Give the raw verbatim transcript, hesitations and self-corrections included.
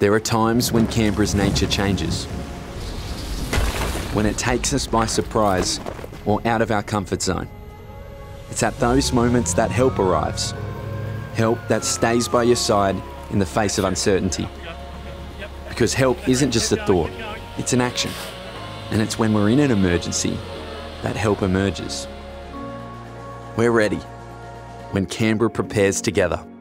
There are times when Canberra's nature changes, when it takes us by surprise or out of our comfort zone. It's at those moments that help arrives. Help that stays by your side in the face of uncertainty. Because help isn't just a thought, it's an action. And it's when we're in an emergency that help emerges. We're ready when Canberra prepares together.